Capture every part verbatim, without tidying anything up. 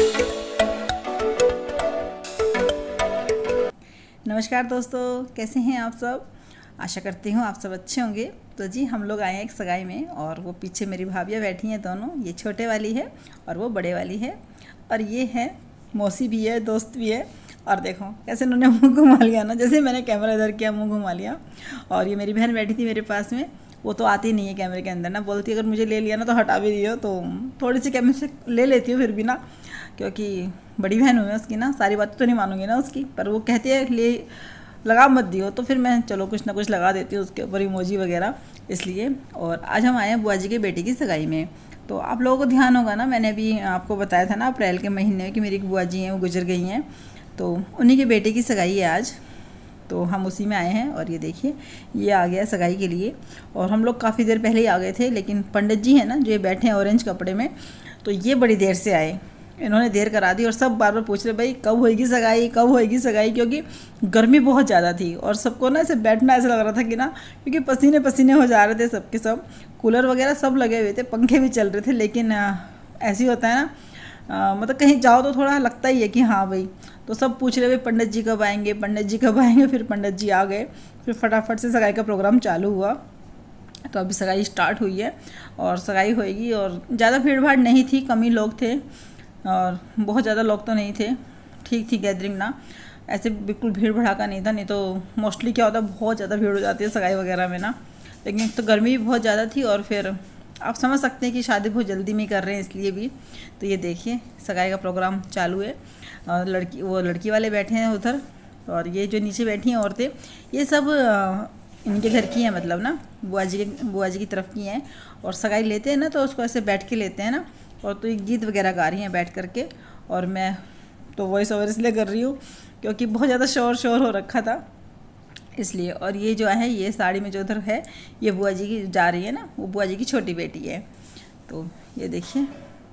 नमस्कार दोस्तों, कैसे हैं आप सब। आशा करती हूँ आप सब अच्छे होंगे। तो जी हम लोग आए हैं एक सगाई में, और वो पीछे मेरी भाभियाँ बैठी हैं दोनों। ये छोटे वाली है और वो बड़े वाली है, और ये है मौसी भी है, दोस्त भी है। और देखो कैसे उन्होंने मुँह घुमा लिया ना, जैसे मैंने कैमरा इधर किया मुँह घुमा लिया। और ये मेरी बहन बैठी थी मेरे पास में, वो तो आती नहीं है कैमरे के अंदर ना, बोलती अगर मुझे ले लिया ना तो हटा भी दियो। तो थोड़ी सी कैमरे से ले लेती हूँ फिर भी ना, क्योंकि बड़ी बहन हुई है उसकी ना, सारी बातें तो नहीं मानूंगी ना उसकी, पर वो कहती है ले लगा मत दियो, तो फिर मैं चलो कुछ ना कुछ लगा देती हूँ उसके ऊपर इमोजी वगैरह, इसलिए। और आज हम आए हैं बुआ जी के बेटे की सगाई में। तो आप लोगों को ध्यान होगा ना, मैंने अभी आपको बताया था ना अप्रैल के महीने में कि मेरी बुआ जी हैं वो गुजर गई हैं, तो उन्हीं के बेटे की सगाई है आज। तो हम उसी में आए हैं, और ये देखिए ये आ गया सगाई के लिए। और हम लोग काफ़ी देर पहले ही आ गए थे, लेकिन पंडित जी हैं ना जो ये बैठे हैं ऑरेंज कपड़े में, तो ये बड़ी देर से आए, इन्होंने देर करा दी। और सब बार बार पूछ रहे भाई कब होएगी सगाई, कब होएगी सगाई, क्योंकि गर्मी बहुत ज़्यादा थी और सबको ना ऐसे बैठना ऐसा लग रहा था कि ना, क्योंकि पसीने पसीने हो जा रहे थे सबके सब। कूलर वगैरह सब लगे हुए थे, पंखे भी चल रहे थे, लेकिन ऐसे ही होता है ना, आ, मतलब कहीं जाओ तो थोड़ा लगता ही है कि हाँ भाई। तो सब पूछ रहे भाई पंडित जी कब आएंगे, पंडित जी कब आएंगे। फिर पंडित जी आ गए, फिर फटाफट से सगाई का प्रोग्राम चालू हुआ। तो अभी सगाई स्टार्ट हुई है और सगाई होएगी। और ज़्यादा भीड़ भाड़ नहीं थी, कम ही लोग थे, और बहुत ज़्यादा लोग तो नहीं थे, ठीक थी गैदरिंग ना, ऐसे बिल्कुल भीड़ भड़ाका नहीं था। नहीं तो मोस्टली क्या होता है बहुत ज़्यादा भीड़ हो जाती है सगाई वगैरह में ना, लेकिन तो गर्मी भी बहुत ज़्यादा थी, और फिर आप समझ सकते हैं कि शादी बहुत जल्दी में कर रहे हैं इसलिए भी। तो ये देखिए सगाई का प्रोग्राम चालू है, और लड़की वो लड़की वाले बैठे हैं उधर, और ये जो नीचे बैठी हैं औरतें ये सब इनके घर की हैं, मतलब ना बुआ जी के बुआ जी की तरफ की हैं। और सगाई लेते हैं ना तो उसको ऐसे बैठ के लेते हैं ना, और तो ये गीत वगैरह गा रही हैं बैठ करके। और मैं तो वॉइस ओवर इसलिए कर रही हूँ क्योंकि बहुत ज़्यादा शोर शोर हो रखा था इसलिए। और ये जो है ये साड़ी में जो उधर है ये बुआ जी की जा रही है ना, वो बुआ जी की छोटी बेटी है। तो ये देखिए,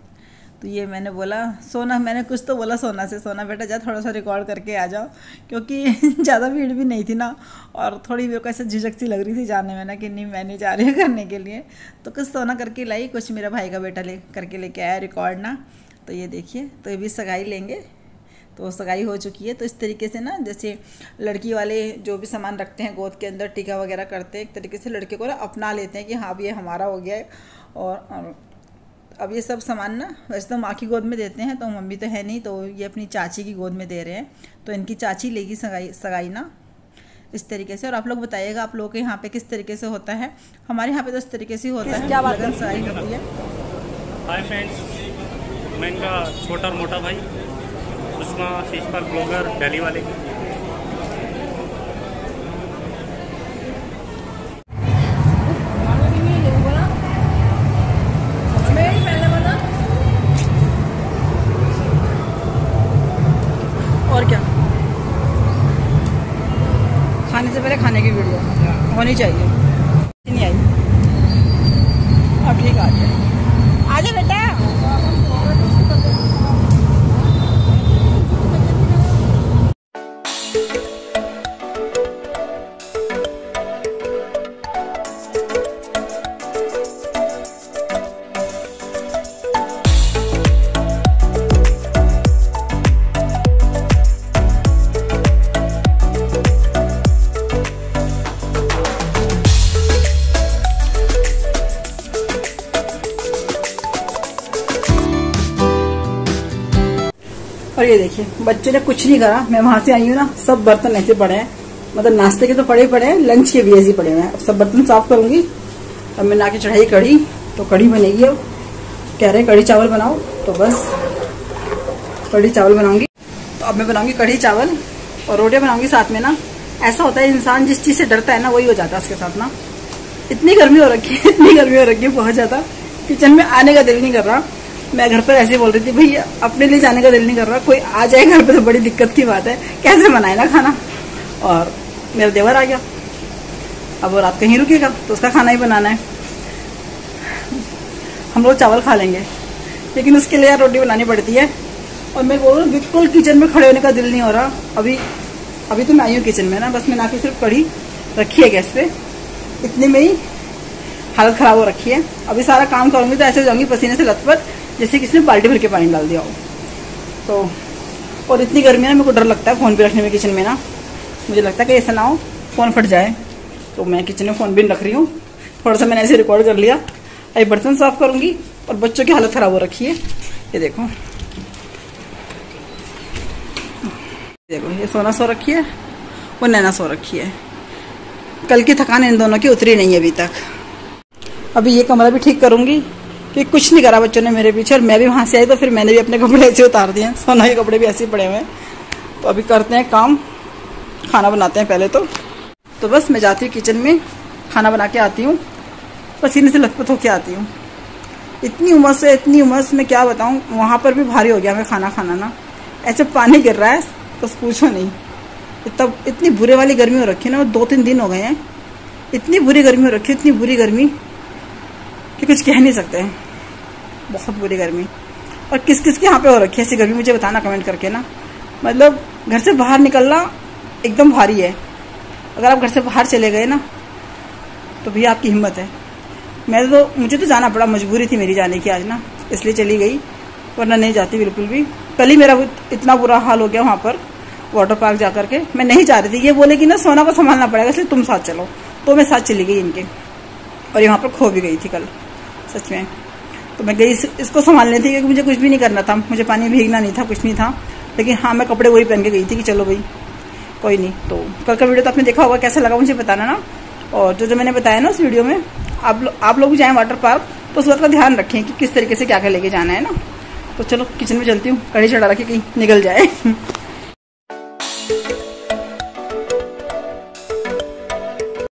तो ये मैंने बोला सोना, मैंने कुछ तो बोला सोना से, सोना बेटा जा थोड़ा सा रिकॉर्ड करके आ जाओ, क्योंकि ज़्यादा भीड़ भी नहीं थी ना, और थोड़ी मेरे को ऐसे झिझक सी लग रही थी जाने में ना कि नहीं मैं नहीं जा रही हूँ करने के लिए। तो कुछ सोना करके लाई, कुछ मेरा भाई का बेटा ले करके लेके आया रिकॉर्ड ना। तो ये देखिए, तो ये भी सगाई लेंगे। तो सगाई हो चुकी है। तो इस तरीके से ना, जैसे लड़की वाले जो भी सामान रखते हैं गोद के अंदर, टीका वगैरह करते हैं, एक तरीके से लड़के को ना अपना लेते हैं कि हाँ ये हमारा हो गया है। और अब ये सब सामान ना वैसे तो माँ की गोद में देते हैं, तो मम्मी तो है नहीं, तो ये अपनी चाची की गोद में दे रहे हैं। तो इनकी चाची लेगी सगाई सगाई ना इस तरीके से। और आप लोग बताइएगा आप लोगों के यहाँ पे किस तरीके से होता है। हमारे यहाँ पे तो इस तरीके से होता है, क्या लगन सगाई होती है। हाय फ्रेंड्स, मैं इनका छोटा और मोटा भाई उस्मा शीशपाल ब्लॉगर दिल्ली वाले। और क्या, खाने से पहले खाने की वीडियो होनी चाहिए। नहीं आई, अब ठीक आ जाए, आ जाए बेटा। और ये देखिए बच्चे ने कुछ नहीं करा, मैं वहां से आई हूँ ना, सब बर्तन ऐसे पड़े हैं, मतलब नाश्ते के तो पड़े पड़े हैं, लंच के भी ऐसे पड़े हुए हैं। अब सब बर्तन साफ करूंगी। अब मैंने आके चढ़ाई कढ़ी, तो कढ़ी बनेगी। अब कह रहे कढ़ी चावल बनाओ, तो बस कढ़ी चावल बनाऊंगी। तो अब मैं बनाऊंगी कढ़ी चावल और रोटियां बनाऊंगी साथ में ना। ऐसा होता है इंसान जिस चीज से डरता है ना वही हो जाता है उसके साथ ना। इतनी गर्मी हो रखी है, इतनी गर्मी हो रखी है बहुत ज्यादा, किचन में आने का दिल नहीं कर रहा। मैं घर पर ऐसे बोल रही थी भैया अपने लिए जाने का दिल नहीं कर रहा, कोई आ जाए घर पे तो बड़ी दिक्कत की बात है, कैसे बनाए ना खाना। और मेरा देवर आ गया, अब वो रात कहीं रुकेगा तो उसका खाना ही बनाना है। हम लोग चावल खा लेंगे, लेकिन उसके लिए यार रोटी बनानी पड़ती है। और मैं बोल रहा हूँ बिल्कुल किचन में खड़े होने का दिल नहीं हो रहा। अभी अभी तो मैं आई हूँ किचन में ना, बस मैंने आके सिर्फ कढ़ी रखी है गैस पे, इतने में ही हालत खराब हो रखी है। अभी सारा काम करूंगी तो ऐसे हो जाऊंगी पसीने से लथपथ, जैसे किसी ने बाल्टी भर के पानी डाल दिया हो। तो और इतनी गर्मी है ना, मेरे को डर लगता है फ़ोन भी रखने में किचन में ना। मुझे लगता है कि ऐसा ना हो फ़ोन फट जाए, तो मैं किचन में फ़ोन भी रख रही हूँ। थोड़ा सा मैंने ऐसे रिकॉर्ड कर लिया। अभी बर्तन साफ़ करूँगी और बच्चों की हालत ख़राब हो रखी है। ये देखो, देखो ये सोना सो रखी है, वो नैना सो रखी है। कल की थकान इन दोनों की उतरी नहीं है अभी तक। अभी ये कमरा भी ठीक करूँगी कि कुछ नहीं करा बच्चों ने मेरे पीछे, और मैं भी वहाँ से आई तो फिर मैंने भी अपने कपड़े ऐसे उतार दिए हैं। सोना के कपड़े भी ऐसे ही पड़े हुए हैं। तो अभी करते हैं काम, खाना बनाते हैं पहले तो। तो बस मैं जाती हूँ किचन में, खाना बना के आती हूँ, पसीने से लथपथ होके आती हूँ। इतनी उमस है, इतनी उमस, मैं क्या बताऊँ। वहाँ पर भी भारी हो गया हमें खाना खाना ना, ऐसे पानी गिर रहा है तो पूछो नहीं। इतना इतनी बुरे वाली गर्मी हो रखी है ना, दो तीन दिन हो गए हैं। इतनी बुरी गर्मी हो रखी है, इतनी बुरी गर्मी कि कुछ कह नहीं सकते हैं। बहुत बुरी गर्मी। और किस किस के यहाँ पे हो रखी है ऐसी गर्मी, मुझे बताना कमेंट करके ना। मतलब घर से बाहर निकलना एकदम भारी है। अगर आप घर से बाहर चले गए ना तो भैया आपकी हिम्मत है। मैं तो मुझे तो जाना पड़ा, मजबूरी थी मेरी जाने की आज ना, इसलिए चली गई, वरना नहीं जाती बिल्कुल भी। कल ही मेरा इतना बुरा हाल हो गया वहाँ पर वाटर पार्क जा करके। मैं नहीं जा रही थी, ये बोले कि ना सोना को संभालना पड़ेगा इसलिए तुम साथ चलो, तो मैं साथ चली गई इनके। और यहाँ पर खो भी गई थी कल सच में। तो मैं गई इसको संभालने थी, क्योंकि मुझे कुछ भी नहीं करना था, मुझे पानी भीगना नहीं था, कुछ नहीं था। लेकिन हाँ, मैं कपड़े वही पहन के गई थी कि चलो भाई कोई नहीं। तो कल का वीडियो तो आपने देखा होगा, कैसा लगा मुझे बताना ना। और जो जो मैंने बताया ना उस वीडियो में, आप लो, आप लोग जाएँ वाटर पार्क तो उस बात का ध्यान रखें कि किस तरीके से क्या क्या लेके जाना है ना। तो चलो किचन में चलती हूँ, कढ़ी चढ़ा रखी कहीं निकल जाए।